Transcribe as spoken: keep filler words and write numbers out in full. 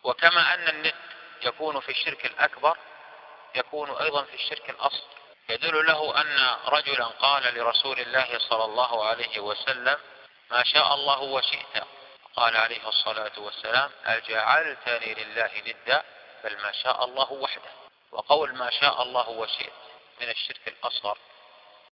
وكما أن الند يكون في الشرك الأكبر يكون أيضا في الشرك الأصغر. يدل له أن رجلا قال لرسول الله صلى الله عليه وسلم: ما شاء الله وشئت. قال عليه الصلاة والسلام: أجعلتني لله ندا؟ بل ما شاء الله وحده. وقول ما شاء الله وشئت من الشرك الأصغر